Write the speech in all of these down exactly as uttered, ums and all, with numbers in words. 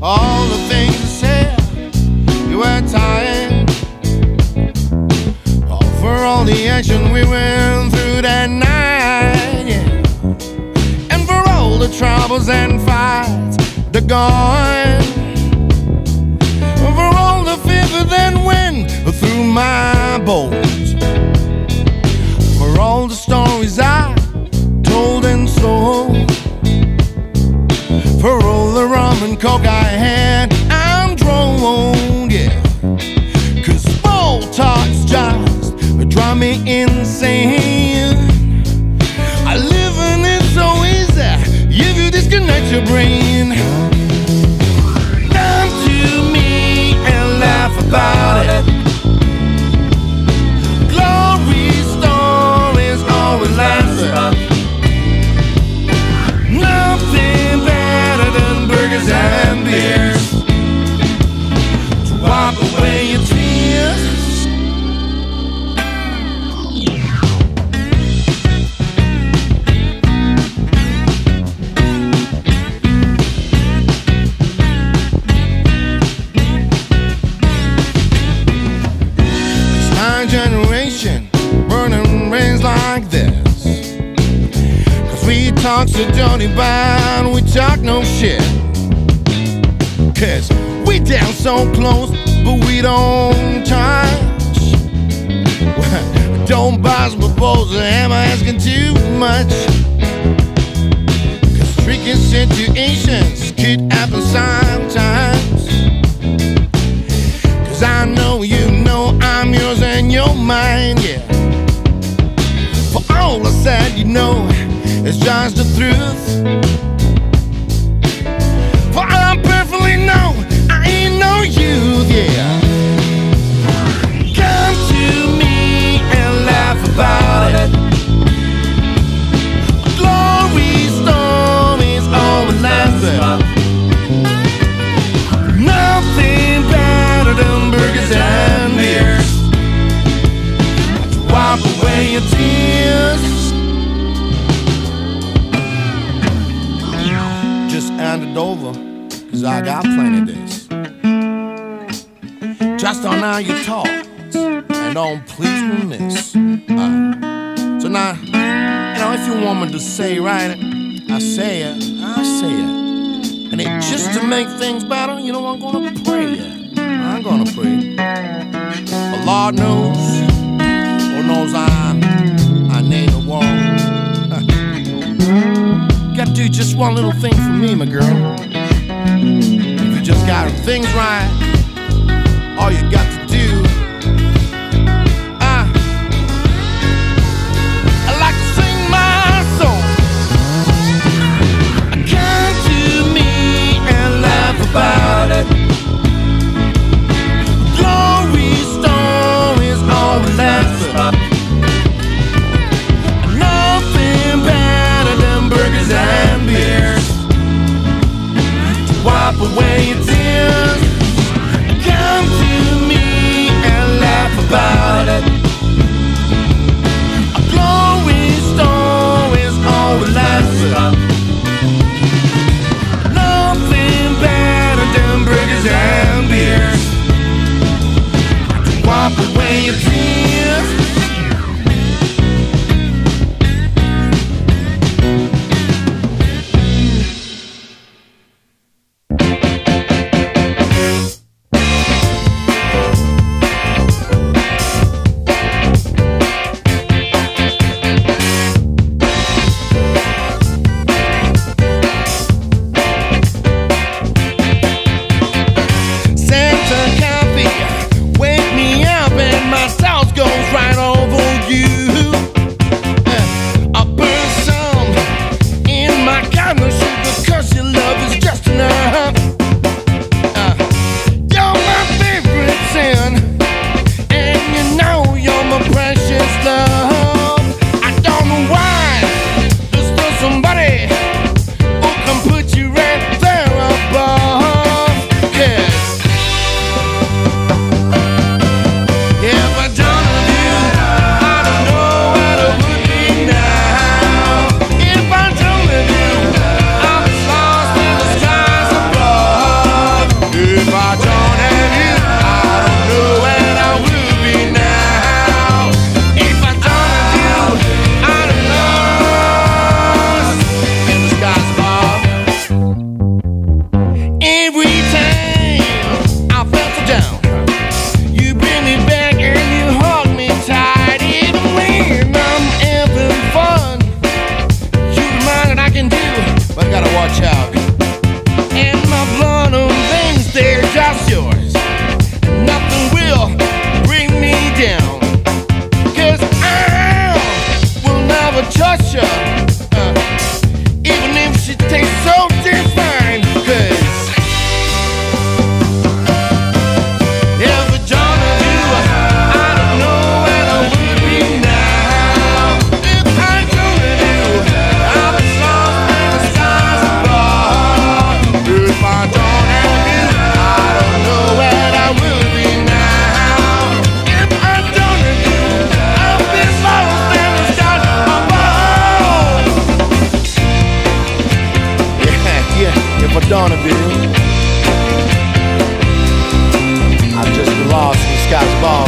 all the things you said. You were tired. Oh, for all the action we went through that night, yeah. And for all the troubles and fights that gone. For all the fever that went through my bones. For all the stories I told and sold. For all the rum and coke I had and drove, yeah. Cause small talks just drive me insane. I live and it's so easy if you disconnect your brain. Come to me and laugh about it. Glory stories always last. Nothing better than burgers and beers to wipe away your tears. It's my generation burning rains like this. We talk so dirty bad, we talk no shit. Cause we down so close, but we don't touch. Don't buzz my balls, am I asking too much? Cause tricky situations could happen sometimes. Cause I know you know I'm yours and you're mine, yeah. For all I said, you know, it's just the truth. For I perfectly know I ain't no youth, yeah. Come to me and laugh about it. Glory stories always lasting. Nothing better than burgers and beers to wipe away your tears. Hand it over, cause I got plenty of this. Just on how you talk, and don't please me miss. Uh, so now, you know, if you want me to say right, I say it, I say it. And it just to make things better, you know, I'm gonna pray it. I'm gonna pray. But Lord knows, Lord knows I, I need a wall. You gotta do just one little thing for me, my girl. If you just got things right, all you got to do, uh, I like to sing my song. Come to me and laugh about it. Glory stories always last. Nothing better than burgers and beers to wipe away your tears. Come to me and laugh about it. A glory stories always last. Nothing better than burgers and beers to wipe away your tears. If I don't of you, I've just been lost in the sky's above.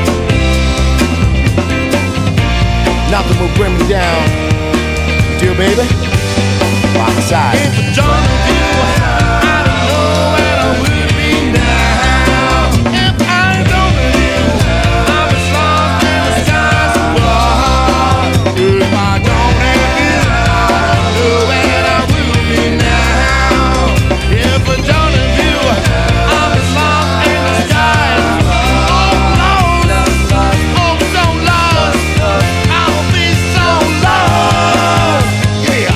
Nothing will bring me down. Dear baby, by my side. If I don't of you, I don't know where I will be now. If I don't of you, I'm as lost in the sky's above. If I don't have you, I don't know where I will be now. If I don't have you, I'm as lost in the sky's above. Oh Lord, oh so lost, I'll be so lost. Yeah.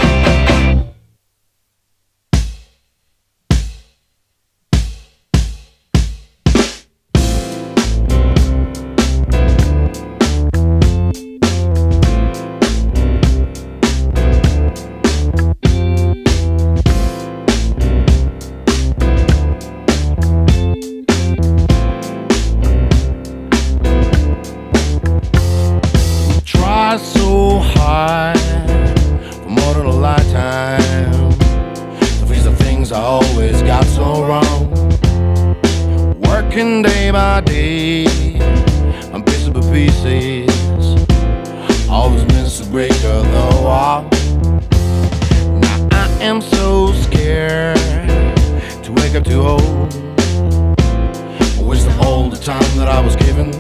Try so hard for more than a lifetime to fix the things I always got so wrong. Working day by day, I'm pieces by pieces. Always miss a great girl though. Oh. Now I am so scared to wake up too old. I wish the older time that I was given.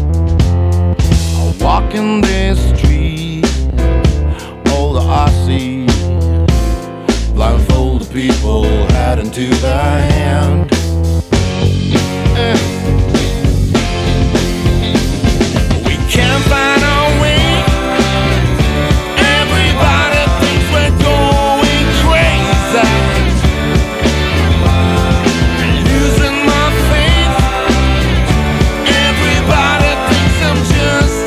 Walking this street, all the I see, blindfolded people heading to the hand. Eh. We can't find our way. Everybody thinks we're going crazy. Losing my faith. Everybody thinks I'm just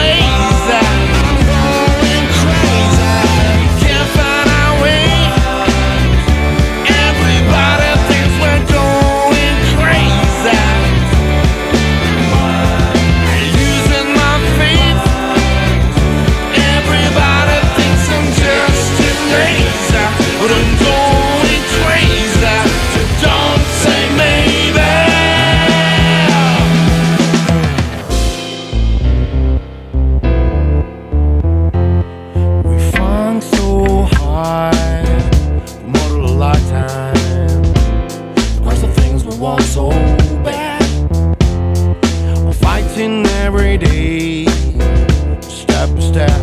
want so bad. I'm fighting every day, step by step.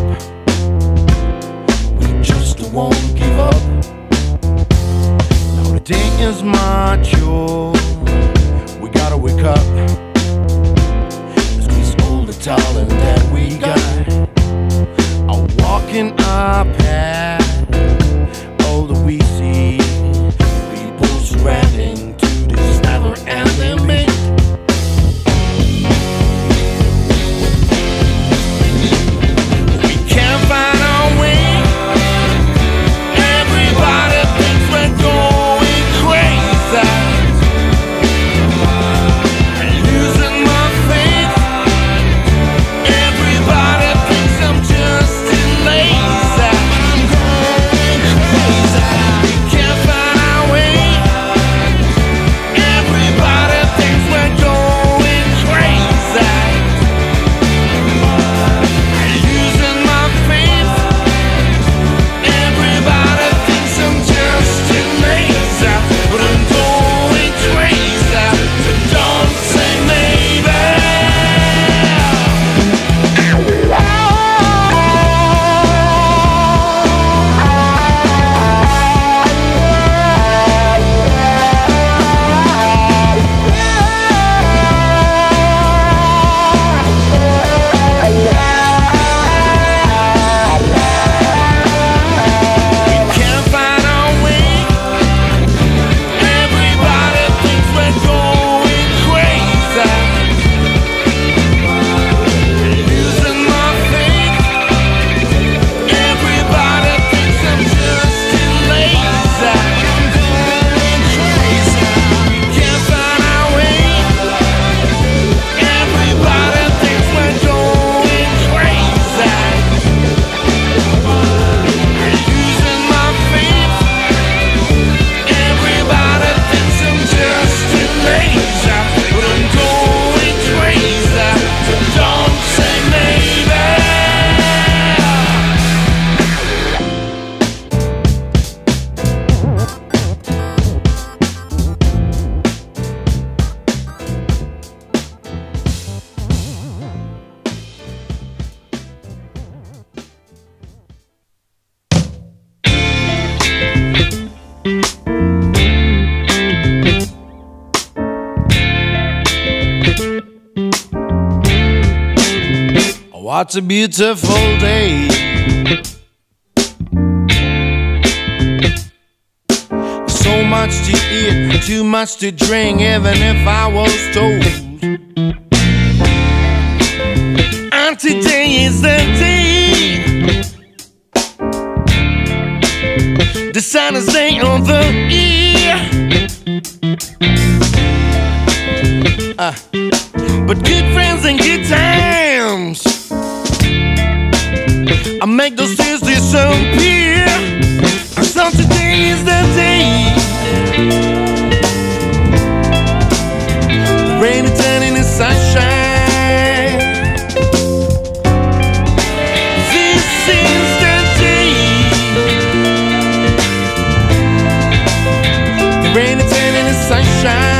We just don't want to give up. Now the day is mature, we gotta wake up. Let's squeeze all the talent that we got. I'm walking our path, all that we see, people surrounding and they make we can't find our way. Everybody thinks we're going crazy. Losing my faith. Everybody thinks I'm just too lazy. I'm going Oh, it's a beautiful day. So much to eat, too much to drink, even if I was told. And today is the day. The sun is laying on the ear. Uh, but good friends and good times, I make those tears disappear. So today is the day. The rain is turning into sunshine. This is the day. The rain is turning into sunshine.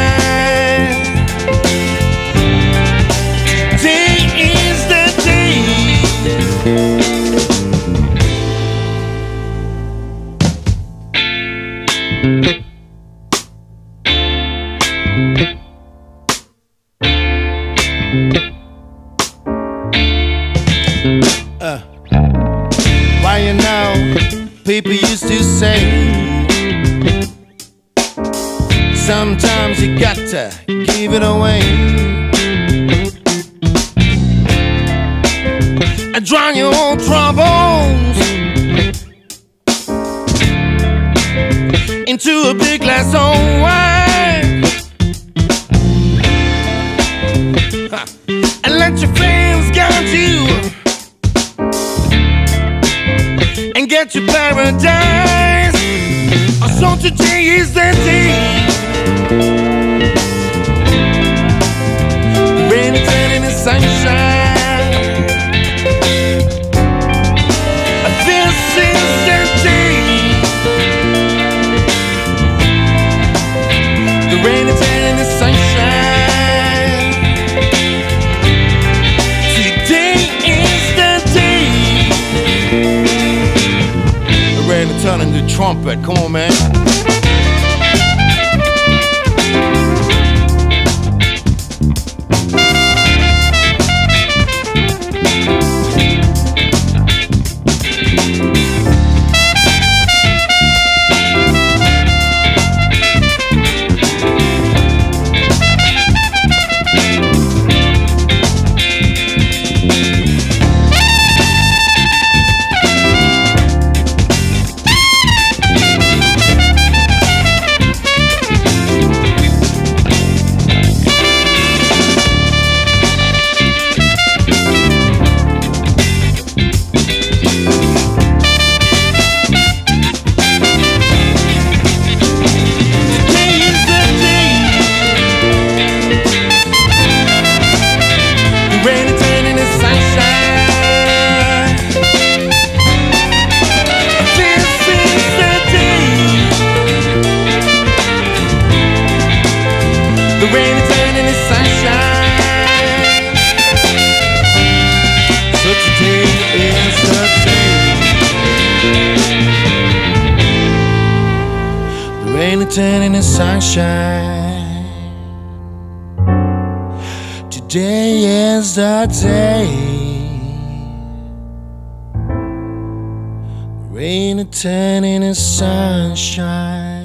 Uh, why you know, people used to say, sometimes you got to give it away and drown your own troubles into a big glass of wine, huh. And let your friends guide you and get to paradise. So today is the day. The rain is turning into sunshine. This is the day. The rain is turning into sunshine. Today is the day. The rain is turning into trumpet. Come on, man. The rain is turning into sunshine. So today is the day. The rain is turning into sunshine. Today is the day. The rain is turning into sunshine.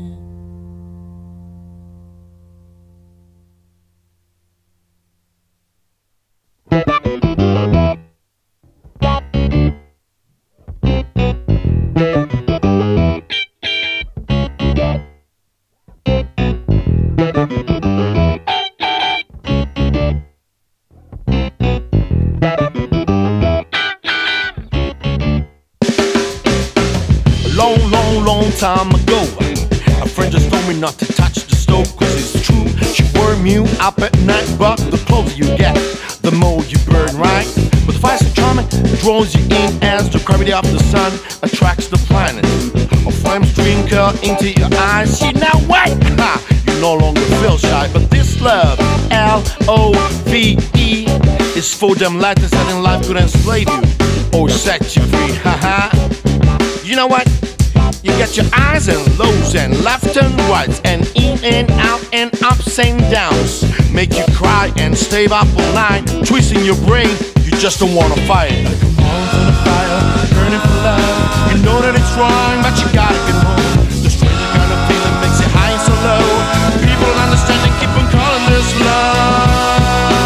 Long, long, long time ago, a friend just told me not to touch the stove, cause it's true, she warm you up at night. But the closer you get, the more you burn, right? But the fire's so charming, it draws you in as the gravity of the sun attracts the planet. A flames twinkle into your eyes, you know what? Ha! You no longer feel shy, but this love, L O V E, is for them lighters that in life could enslave you or set you free, haha. You know what? You get your eyes and lows and left and rights and in and out and ups and downs. Make you cry and stay up all night, twisting your brain. You just don't wanna fight. Like a ball in the fire, burning for love. You know that it's wrong, but you gotta get home. The stranger kind of feeling makes you high and so low. People don't understand and keep on calling this love.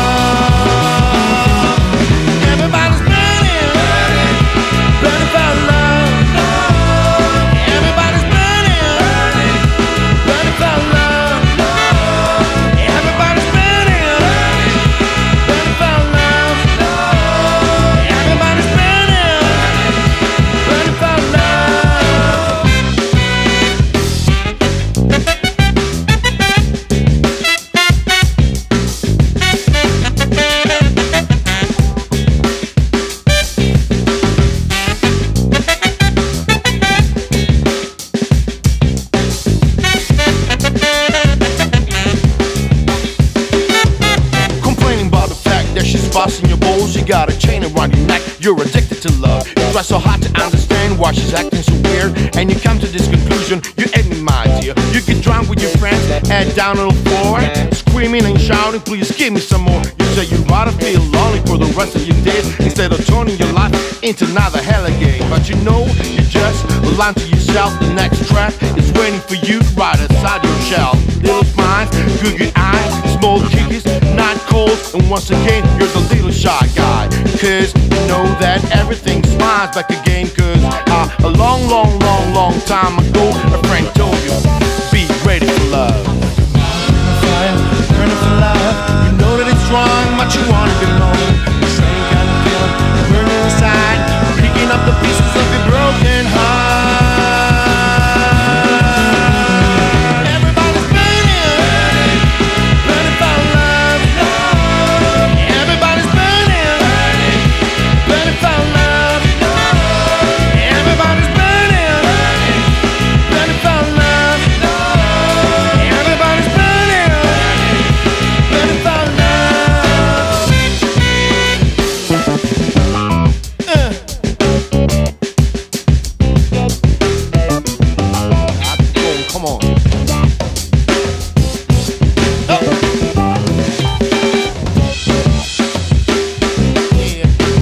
Everybody's burning, burning for love. Everybody's burning, burning for love. Everybody's burning, burning for love. Everybody's burning, burning for love. Complaining about the fact that she's bossing your balls. You got a chain around your neck, you're addicted to love. You try so hard to understand why she's acting so weird, and you come to this conclusion, you're ending my idea. You get drunk with your friends, head down on the floor, screaming and shouting, please give me some more. You say you'd rather feel lonely for the rest of your days instead of turning your life into another hell game. But you know, you just lying to yourself. The next track is waiting for you right outside your shell. Little smiles, googly eyes, small kickies, not cold, and once again, you're the little shy guy. Cause you know that everything smiles back again. Cause uh, a long, long, long, long time ago, a friend told you, be ready for love. Burning for love. You know that it's wrong, but you wanna get home. The same kind of feeling burning inside, picking up the pieces of your broken heart. Everybody's burning, burning for love. Everybody's burning, burning for love. Everybody's burning, burning for love. Everybody's burning, burning for love. Uh. Come on. Oh. Yeah.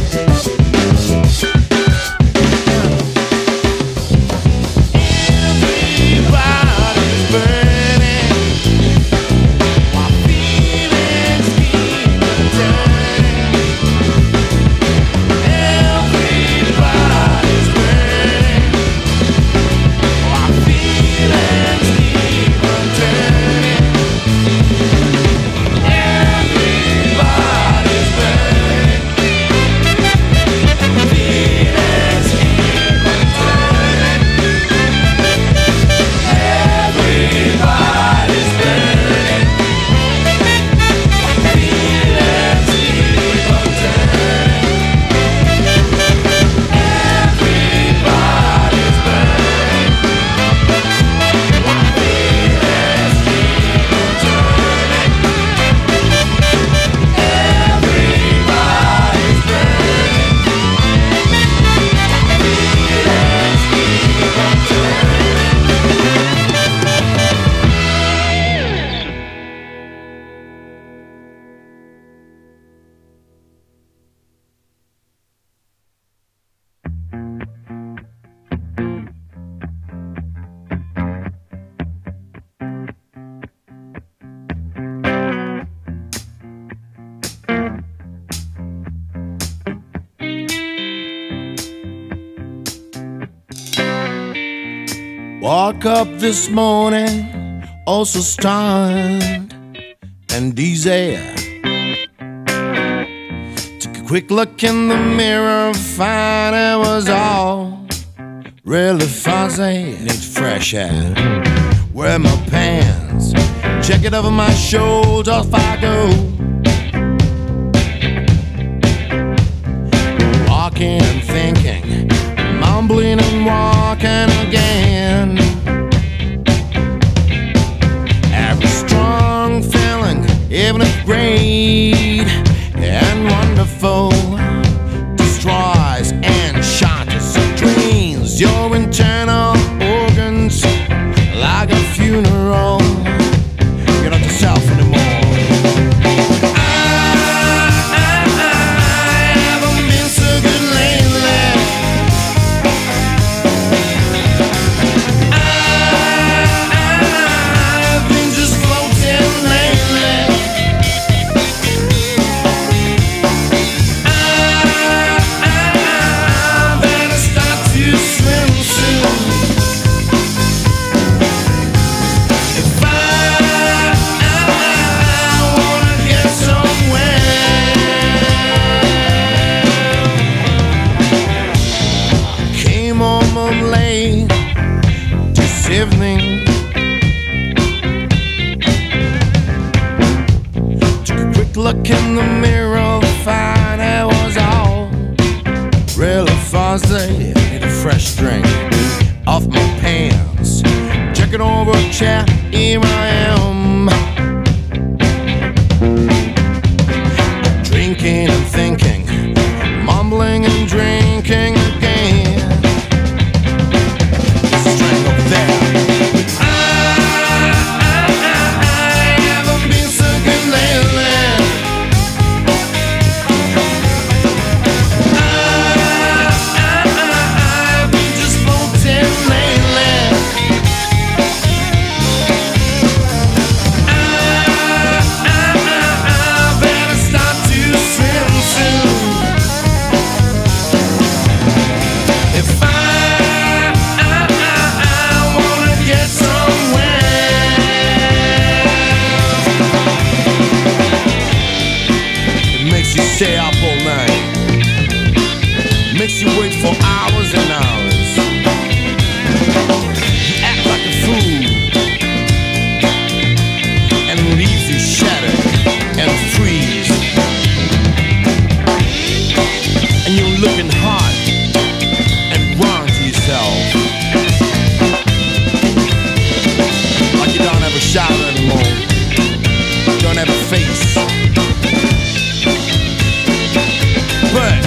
Everybody's burning, while feelings keep returning. Everybody's burning, while feelings keep returning. Everybody's burning, feelings keep returning. Everybody's burning, feelings keep returning. Everybody's burning, feelings keep returning. Everybody's burning, feelings keep returning. Woke up this morning, also stunned and dizzy. Took a quick look in the mirror, found it was all really fuzzy. Need fresh air. Wear my pants, check it over my shoulder if I go. Walking and thinking, mumbling and walking again. Every strong feeling, even if great and wonderful, destroys and shatters dreams. Your internal organs, like a funeral. You're not yourself anymore. I, I, I have look in the mirror, find it was all really fuzzy. Need a fresh drink off my pants, checking over a chair, here I am, drinking and thinking, mumbling and drinking again. Strength up there. Stay up all night, makes you wait for hours and hours. You act like a fool, and it leaves you shattered and freeze. And you're looking hard and wrong to yourself, like you don't have a shower anymore, you don't have a face. But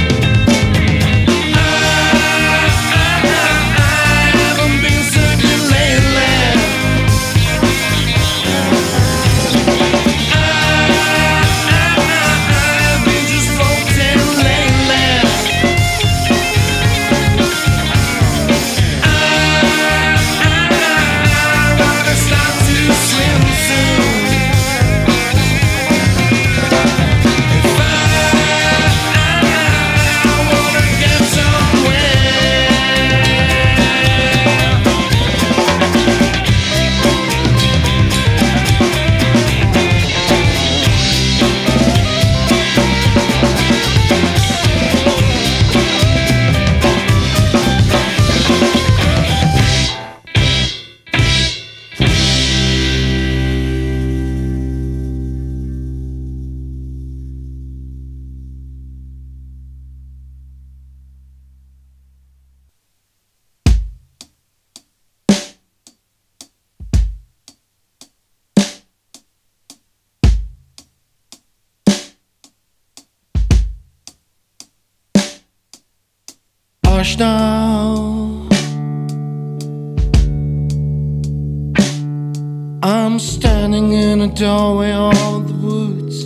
hush now, I'm standing in a doorway of the woods.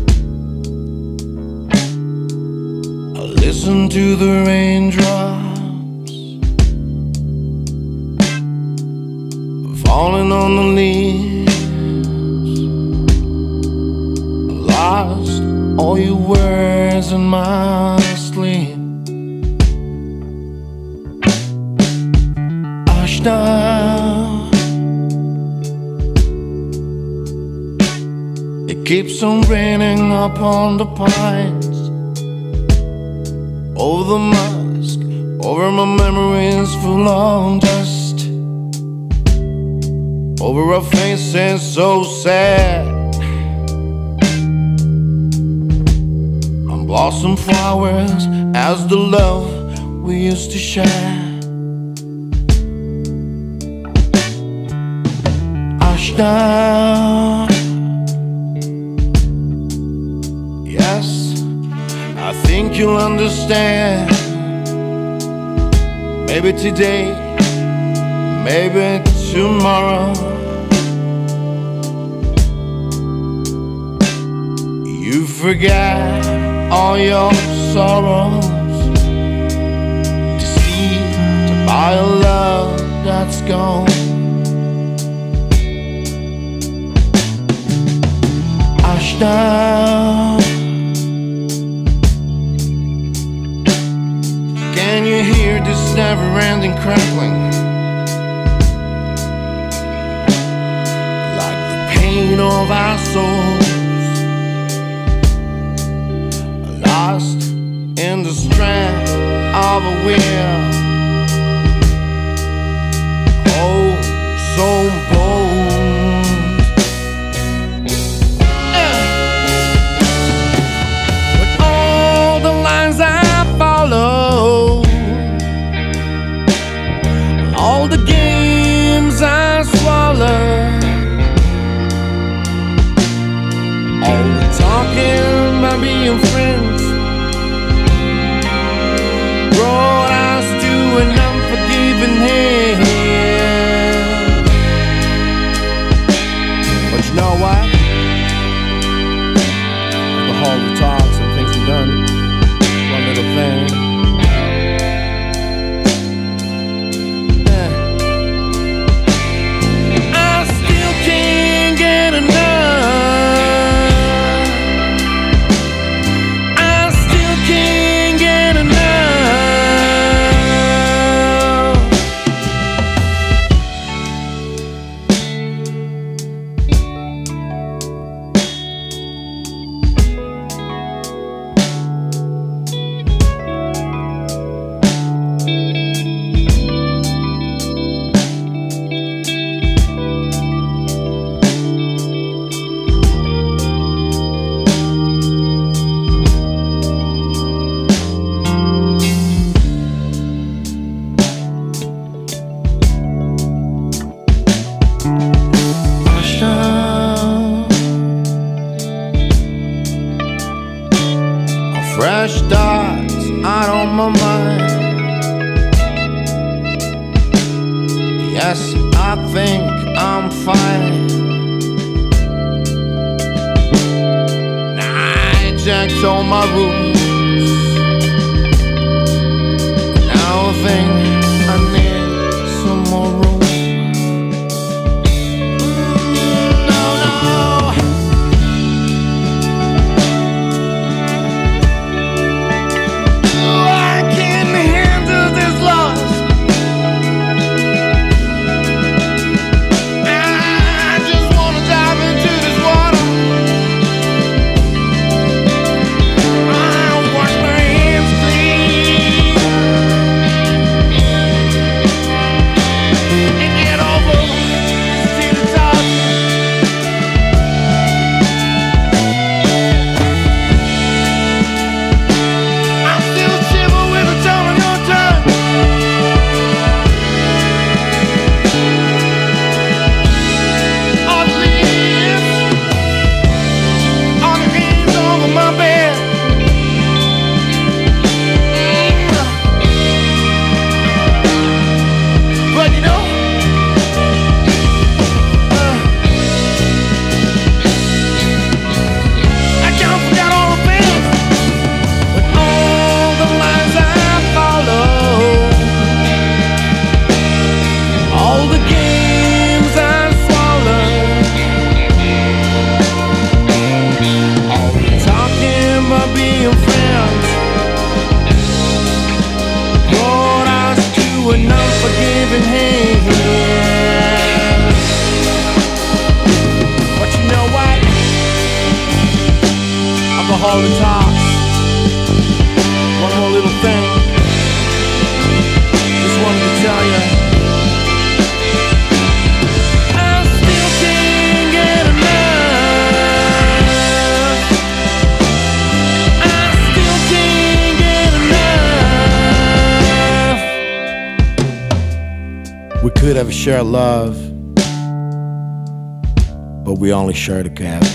I listen to the raindrops falling on the leaves. I lost all your words in my sleep. Hush now, it keeps on raining upon the pines, over the mask, over my memories full of dust, over our faces so sad, on blossom flowers as the love we used to share. Hush now, yes, I think you'll understand. Maybe today, maybe tomorrow. You forget all your sorrows to see, to buy a love that's gone. Hush now, can you hear this never-ending crackling? Like the pain of our souls, lost in the strand of a wheel. Oh, so bold. Uh. being friends brought us to an unforgiving end. But you know what? For all the talks and things we've done, one little thing. Fresh starts out on my mind. Yes, I think I'm fine. I checked all my rules. Now I think I need some more room. An unforgiving hand. But you know what? Alcohol and talks. One more little thing. Just wanted to tell you, I still can't get enough. I still can't get enough. We could have shared love, but we only shared a gap.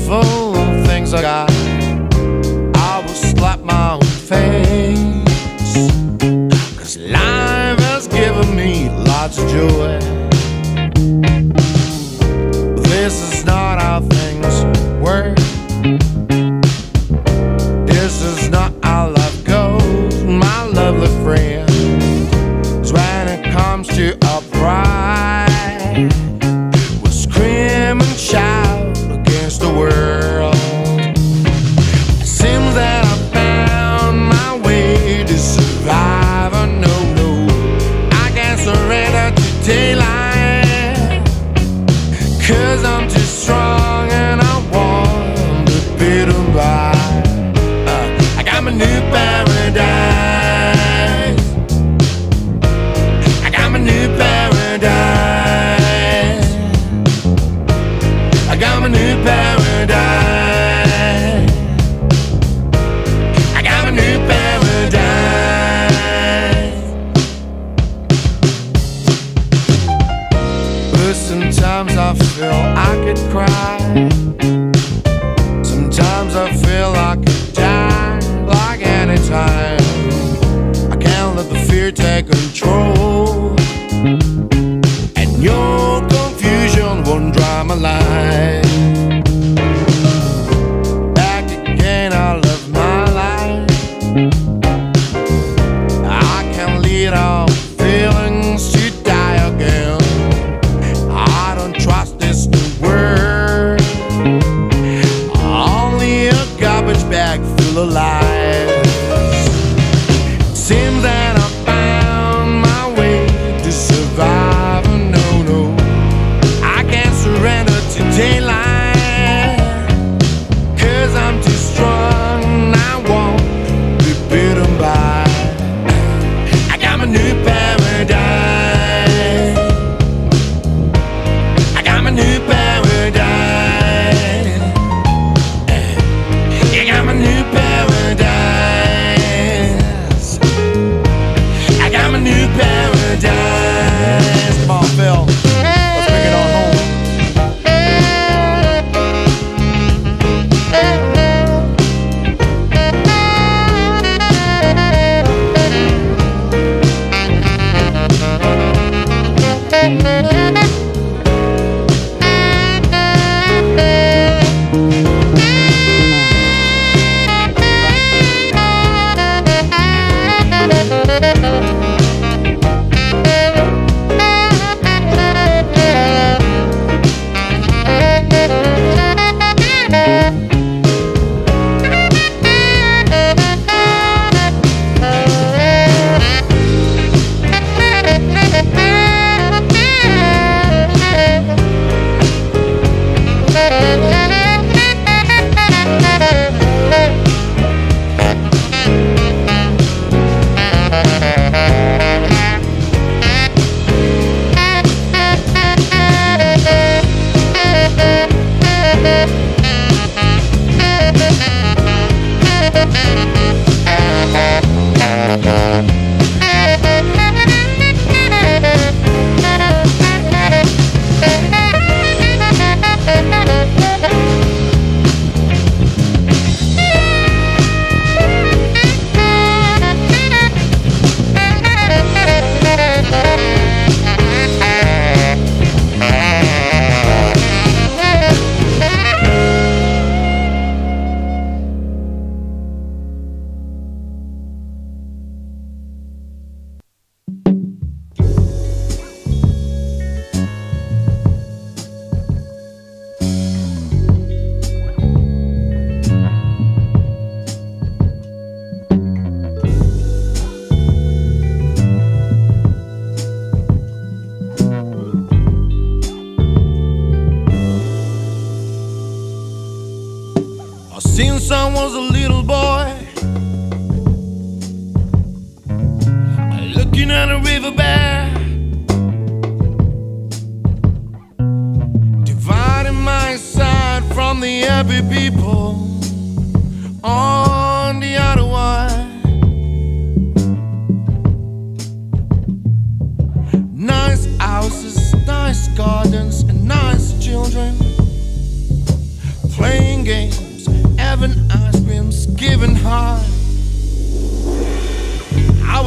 grateful things I got, I will slap my own face, 'cause life has given me lots of joy. This is not how things work. This is not how life goes, my lovely friend. 'Cause when it comes to our pride, we'll scream and shout against the world. It seems that I found my way to survive. Oh, no, no, I can't surrender to daylight, 'cause I'm too strong and I want to beat 'em by. uh, I got my new paradise. I got my new paradise. I got my new paradise. I got my new paradise. But sometimes I feel I could cry. Sometimes I feel I could die, like any time. I can't let the fear take control, and your confusion won't dry my life. Back again, I love my life. I can't lead all feelings to die again. I don't trust this new world, only a garbage bag full of lies. Seems that I found my way to survive. Oh, no, no, I can't surrender to daylight, 'cause I'm too strong and I won't be beaten by. I got my new paradise. I got my new paradise. You got my new paradise. I got my new paradise. Come on, Phil, let's bring it on home. Since I was a little boy, looking at a riverbed, dividing my side from the happy people on the other one. Nice houses, nice gardens, and nice children playing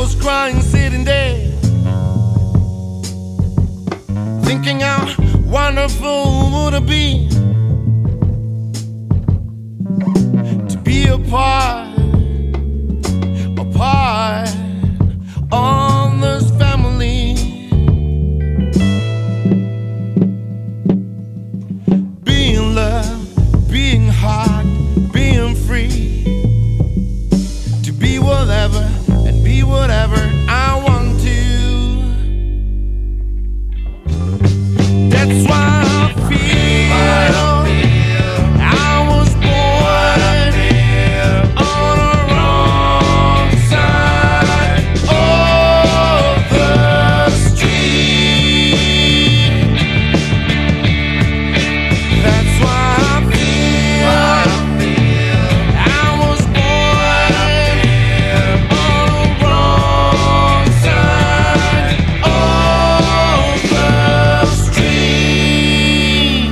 was crying sitting there, thinking how wonderful would it be to be a part, a part of this family. Being loved, being hot, being free, to be whatever and be whatever I want to. That's why I feel I was born on the wrong side of the street. That's why I feel I was born on the wrong side of the street.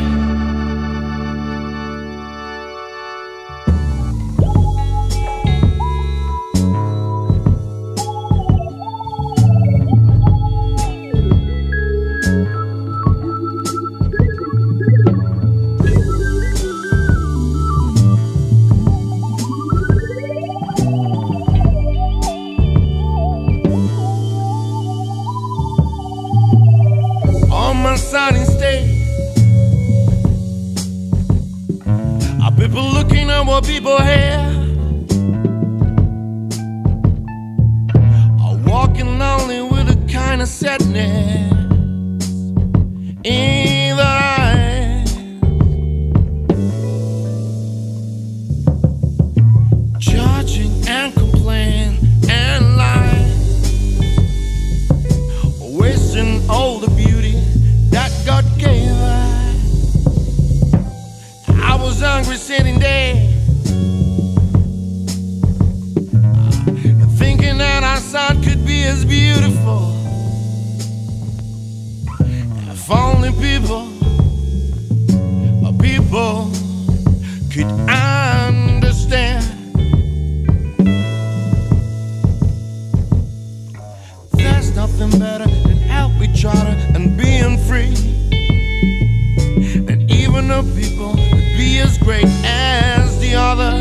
On my sunny state, are people looking at what people have? Are walking lonely with a kind of sadness in their eyes, judging and complain and lie, wasting all the beauty that God gave her. I was hungry sitting there, thinking that our son could be as beautiful. If only people, people could understand. There's nothing better than help each other and being free, and even though people could be as great as the other.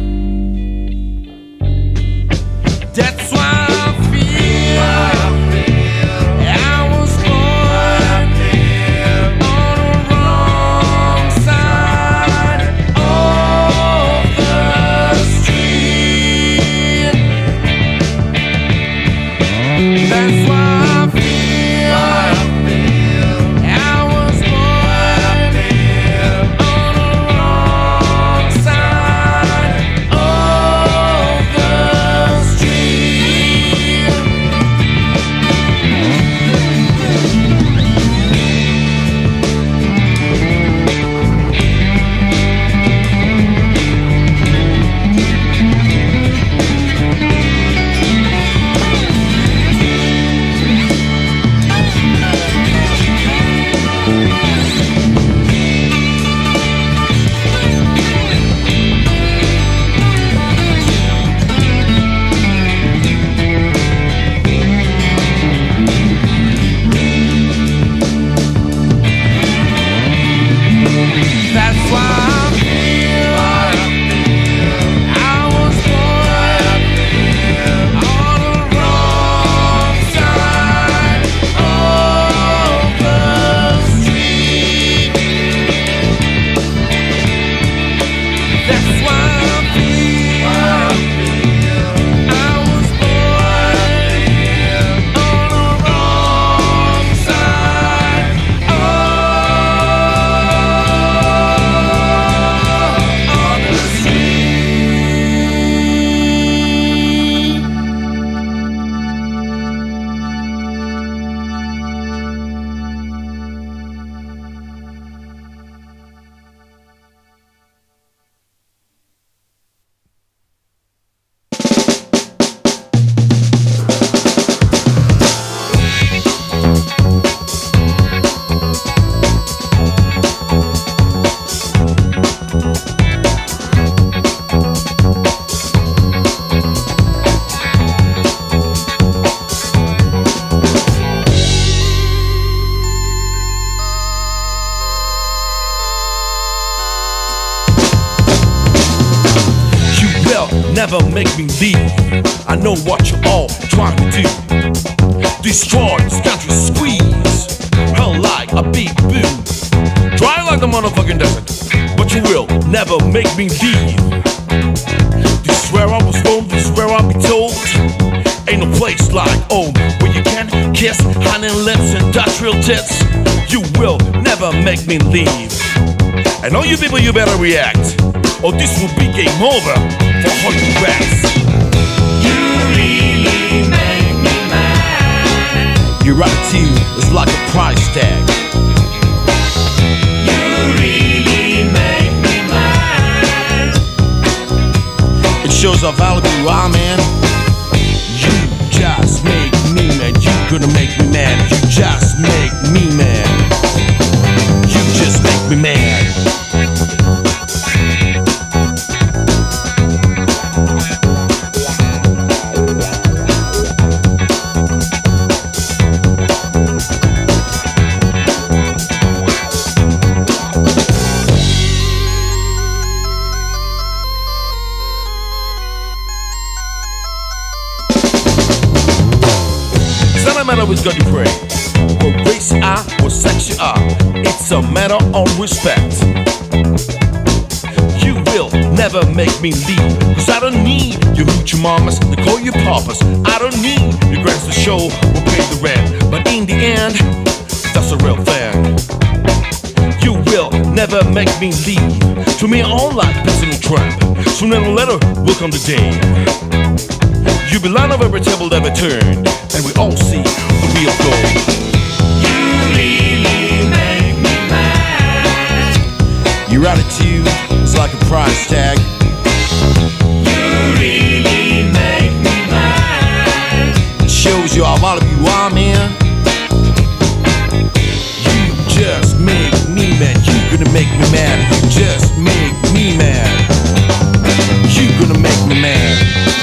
That's why I feel I was born on the wrong side of the street. That's why I feel I was born on the wrong never make me leave. I know what you all trying to do. Destroy this country, squeeze hell like a big boo. Dry like the motherfucking desert, but you will never make me leave. This is where I was born, this is where I'll be told. Ain't no place like home, where you can kiss honey lips and touch real tits. You will never make me leave. And all you people, you better react, or this will be game over for all you rats. You really make me mad. Your attitude is like a price tag. You really make me mad. It shows how valuable you are, man. You just make me mad. You gonna make me mad. You just make me mad. You just make me mad. It's not a matter with God you pray, what race you are, what sex you are. It's a matter of respect. You will never make me leave, cause I don't need your hoochie mamas to call you papas. I don't need your grands to show or pay the rent. But in the end, that's a real thing. You will never make me leave. To me, all like personal tramp. Sooner or later will come the day you be line of every table that we turned, and we all see the real gold. You really make me mad. Your attitude is like a price tag. You really make me mad. It shows you how valuable you are, man. You just make me mad. You gonna make me mad. You just make me mad. You gonna make me mad.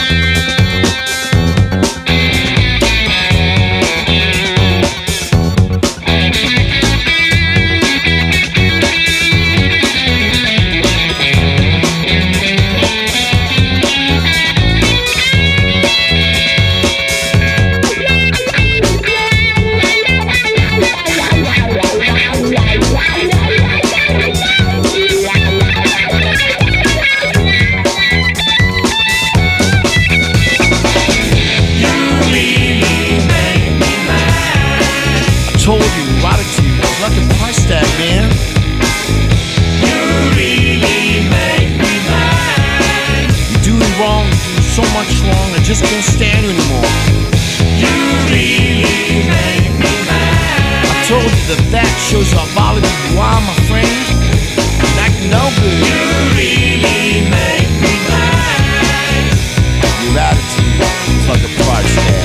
Told you, attitude is like a price tag, man. You really make me mad. You're doing wrong, you're doing so much wrong, I just can't stand you anymore. You really make me mad. I told you that that shows how valuable you are, my friend. That can no good. You really make me mad. Your attitude is like a price tag.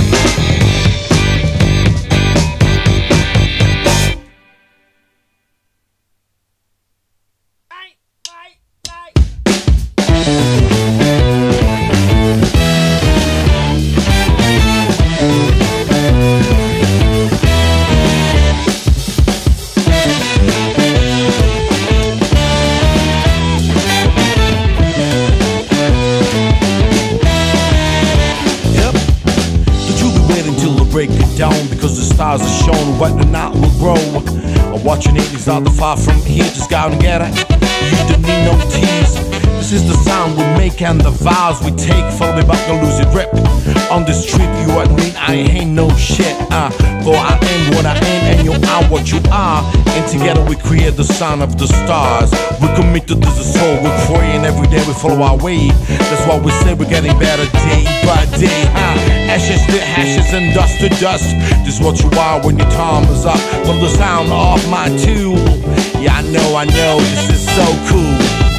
Break it down because the stars are shown what the night will grow. I'm watching it, it's not far from here, just go and get it. You don't need no tease. This is the sound we make and the vows we take. Follow me back and lose it grip. On this trip, you admit I ain't no shit. Uh, for I am what I am and you are what you are. And together we create the sound of the stars. We're committed to the soul, we're praying every day, we follow our way. That's why we say we're getting better day by day. Uh, ashes to ashes and dust to dust. This is what you are when your time is up. Follow the sound of my tool. Yeah, I know, I know, this is so cool.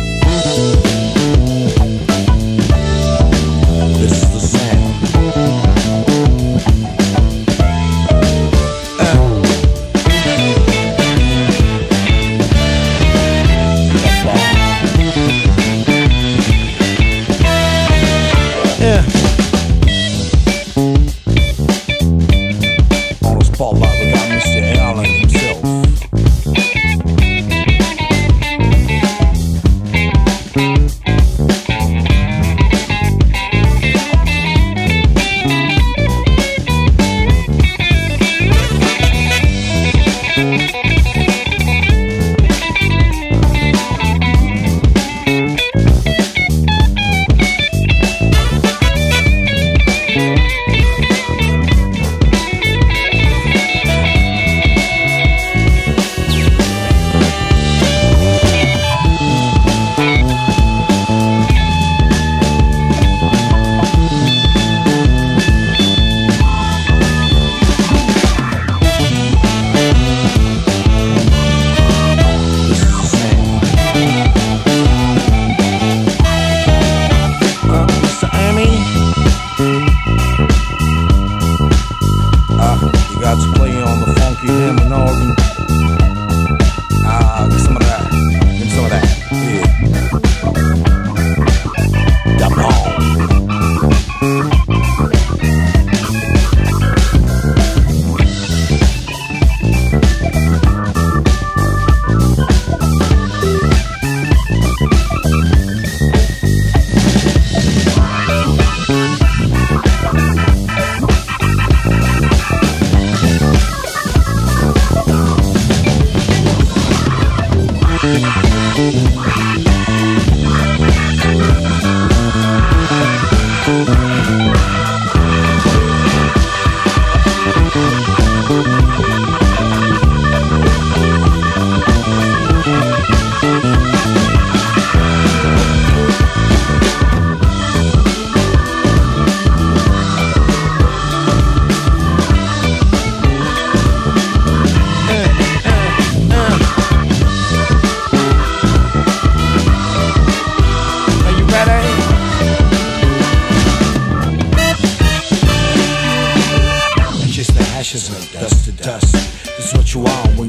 This is the sound. Uh. Yeah. On the spotlight, we got Mister Allen himself.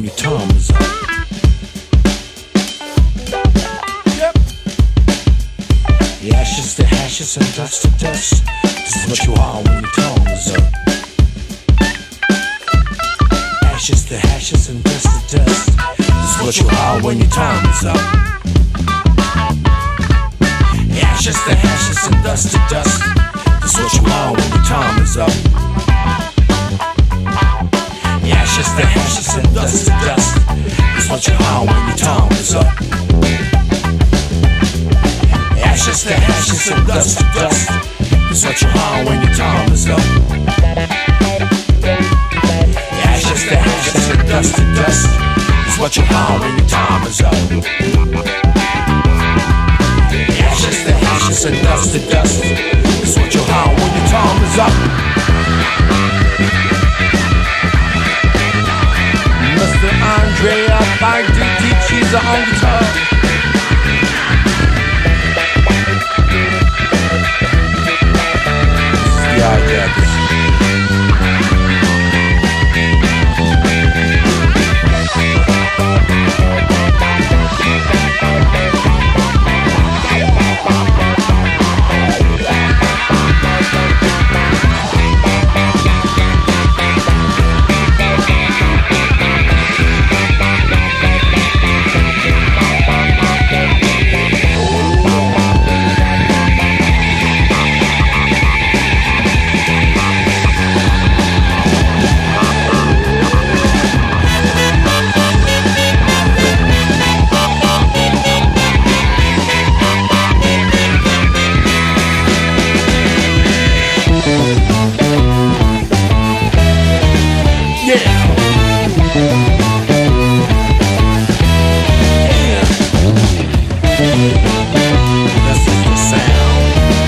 your time is up. Yep. The ashes to ashes and dust to dust. This is what you are when your time is up. Ashes to ashes and dust to dust. This is what you are when your time is up. Ashes to ashes and dust to dust. This is what you are when your time is up. Ashes to ashes and dust to dust. This is what you are when your time is up. Ashes to ashes and dust to dust. This is what you are when your time is up. Ashes to ashes and dust to dust. This is what you are when your time is up. Ashes to ashes and dust to dust. This is what you are when your time is up. Mister Andrea by D T Cheese on guitar. Yeah, yeah, this.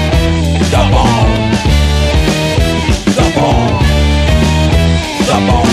Come on.